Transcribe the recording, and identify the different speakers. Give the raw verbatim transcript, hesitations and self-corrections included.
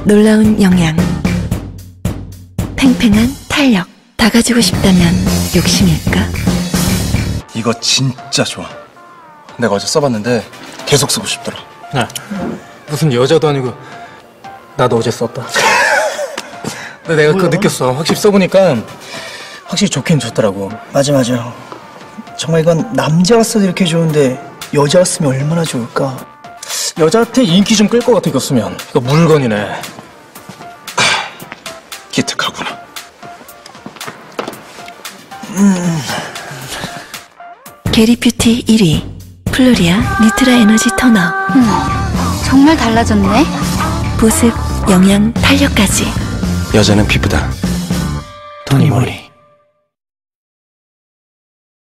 Speaker 1: 놀라운 영양, 팽팽한 탄력. 다 가지고 싶다면 욕심일까?
Speaker 2: 이거 진짜 좋아. 내가 어제 써봤는데 계속 쓰고 싶더라.
Speaker 3: 야, 무슨 여자도 아니고 나도 어제 썼다. 근데 내가 그거 느꼈어. 확실히 써보니까 확실히 좋긴 좋더라고.
Speaker 4: 맞아 맞아. 정말 이건 남자가 써도 이렇게 좋은데 여자가 쓰면 얼마나 좋을까.
Speaker 3: 여자한테 인기 좀 끌 것 같아, 이거 쓰면. 이거 물건이네.
Speaker 2: 기특하구나.
Speaker 1: 음. 게리뷰티 일 위 플로리아 니트라 에너지 토너.
Speaker 5: 음, 정말 달라졌네.
Speaker 1: 보습, 영양, 탄력까지.
Speaker 3: 여자는 피부다. 토니모리.